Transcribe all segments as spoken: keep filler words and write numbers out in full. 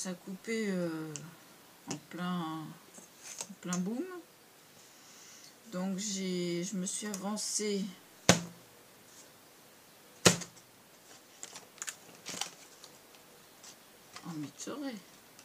commence à couper euh, en plein, en plein boom. Donc j'ai, je me suis avancée en mi-torée.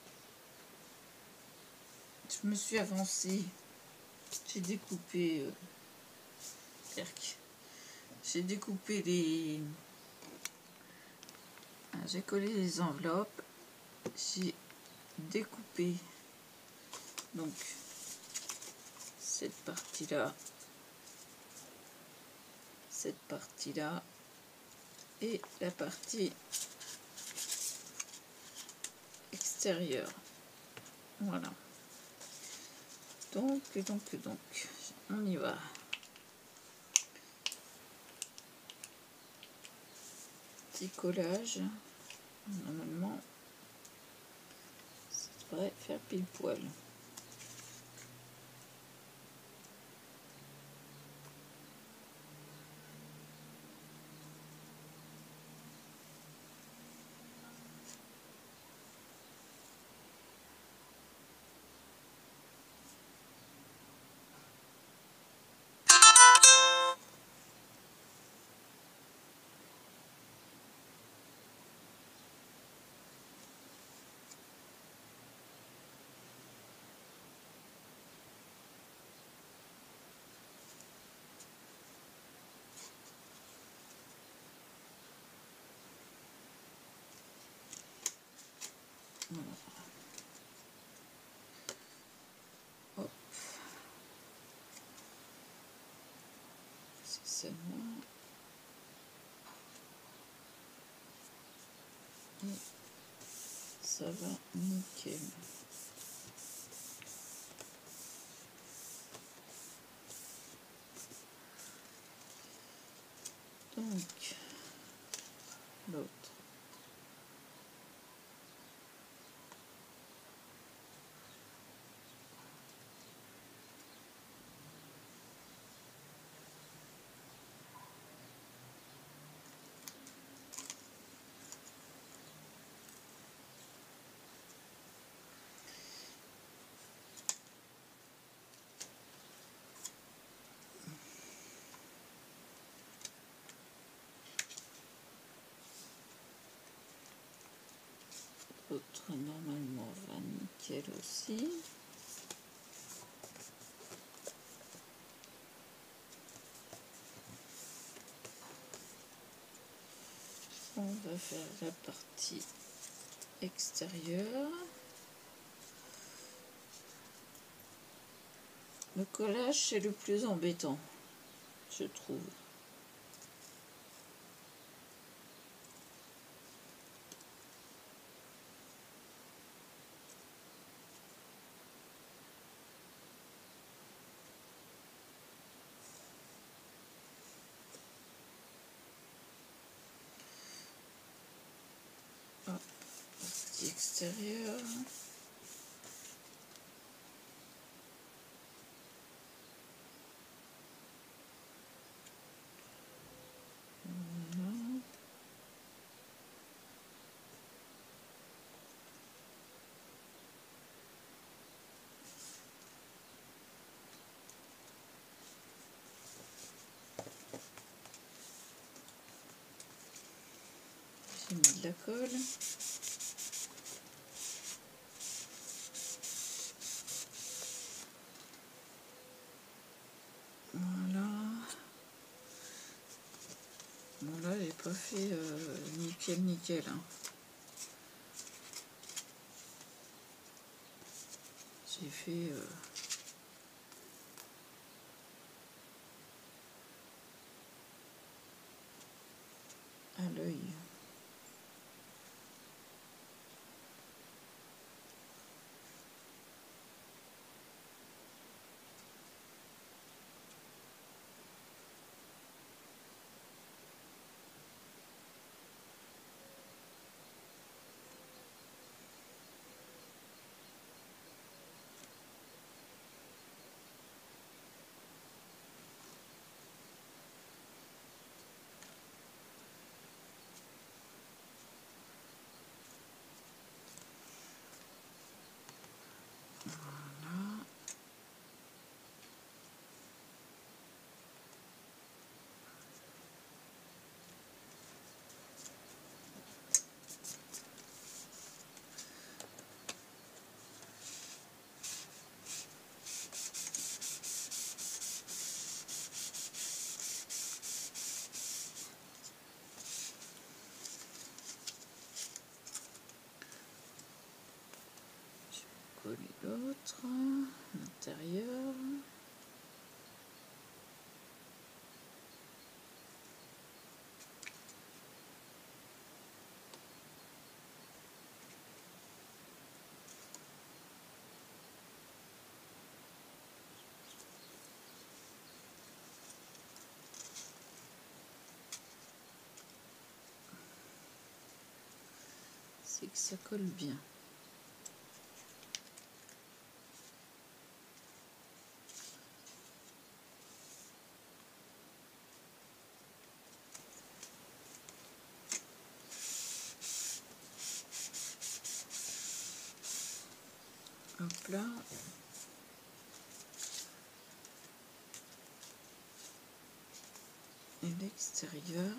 Je me suis avancée, j'ai découpé, euh, j'ai découpé les, j'ai collé les enveloppes, j'ai découpé donc cette partie là, cette partie là et la partie extérieure. Voilà. Donc, donc, donc, on y va. Petit collage. Normalement, ça devrait faire pile poil. Voilà. Hop. C'est seulement. Et ça va nickel. Donc, l'autre. L'autre, normalement, va nickel aussi. On va faire la partie extérieure. Le collage, c'est le plus embêtant, je trouve. Hop, partie extérieure. J'ai mis de la colle. Voilà. Bon là, j'ai pas fait euh, nickel nickel. Hein. J'ai fait euh, à l'œil. Voilà. Coller l'autre, l'intérieur. C'est que ça colle bien. Hop là. Et l'extérieur.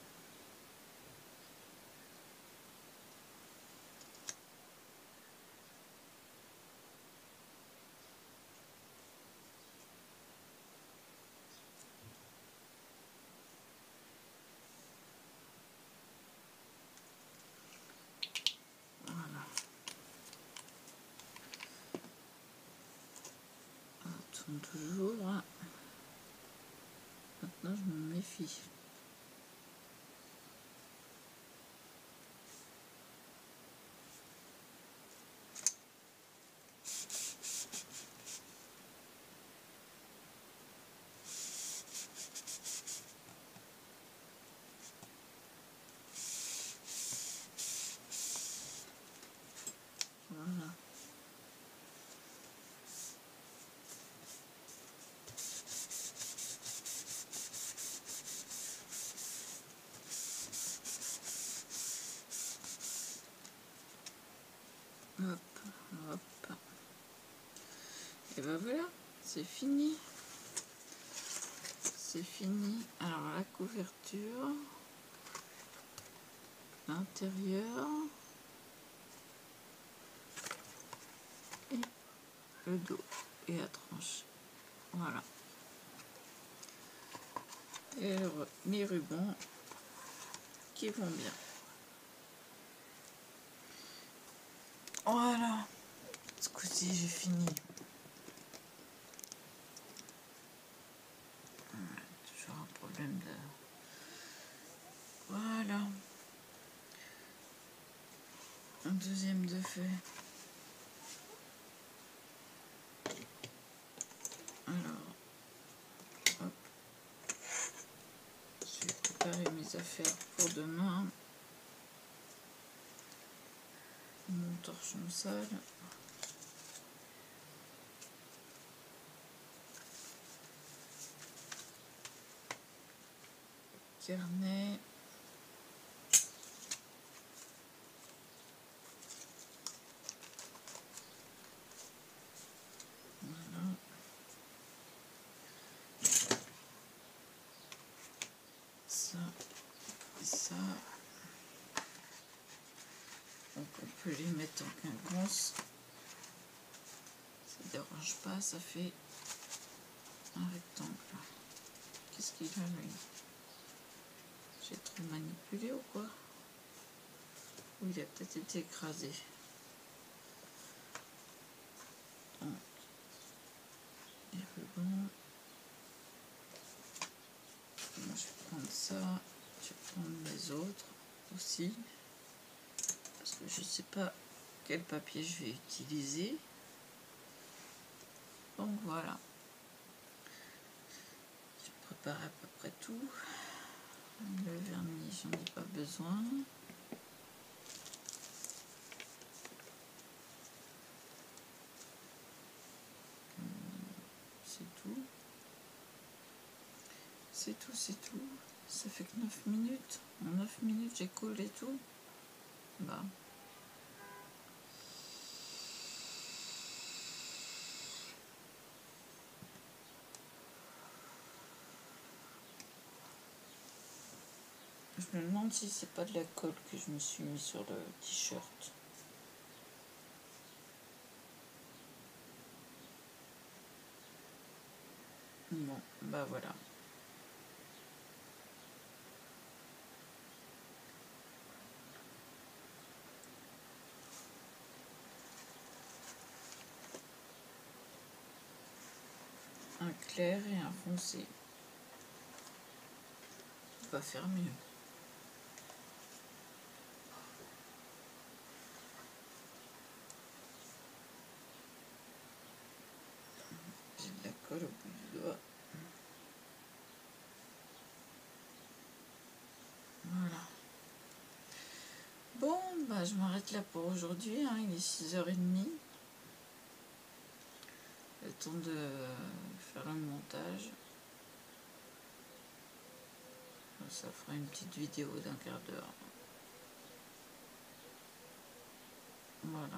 Voilà. On tourne toujours. Maintenant, je me méfie. Voilà. Hop, hop. Et ben voilà, c'est fini. C'est fini. Alors la couverture, l'intérieur et le dos et la tranche. Voilà. Et les rubans qui vont bien. Voilà. Ce coup-ci, j'ai fini. Toujours un problème de... Voilà. Un deuxième de fait. Alors, hop. Je vais préparer mes affaires pour demain. Mon torchon sale. Carnet. Voilà. Ça et ça. Donc on peut les mettre en quinconce. Ça ne dérange pas, ça fait un rectangle. Qu'est-ce qu'il a lui? J'ai trop manipulé ou quoi? Ou il a peut-être été écrasé. Donc, les rubans. Moi, je vais prendre ça. Je vais prendre les autres aussi. Parce que je ne sais pas quel papier je vais utiliser. Donc voilà. Je prépare à peu près tout. Le vernis, j'en ai pas besoin. C'est tout. C'est tout, c'est tout. Ça fait que neuf minutes. En neuf minutes, j'ai collé tout. Bah. Je me demande si c'est pas de la colle que je me suis mis sur le t-shirt. Bon, bah voilà. Un clair et un foncé. On va faire mieux. J'ai de la colle au bout du doigt. Voilà. Bon, bah je m'arrête là pour aujourd'hui, hein. Il est six heures trente. Le temps de faire le montage. Ça fera une petite vidéo d'un quart d'heure. Voilà.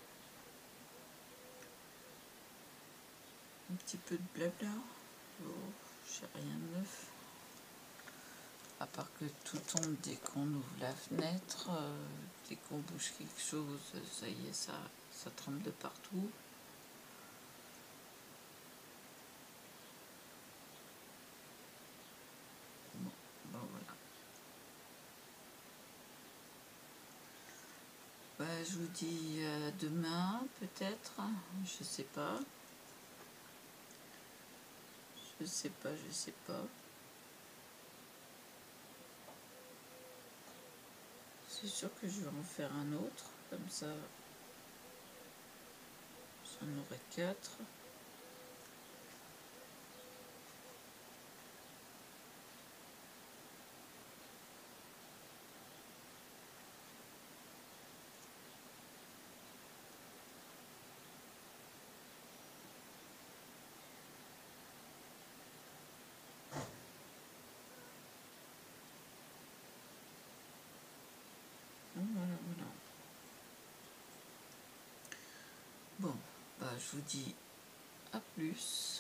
Un petit peu de blabla. Oh, j'ai rien de neuf. À part que tout tombe dès qu'on ouvre la fenêtre, euh, dès qu'on bouge quelque chose, ça y est, ça, ça tremble de partout. Bon, ben voilà. Bah, je vous dis à demain, peut-être. Je sais pas. Je sais pas, je sais pas. C'est sûr que je vais en faire un autre, comme ça, j'en aurai quatre. Voilà, voilà. Bon, bah je vous dis à plus.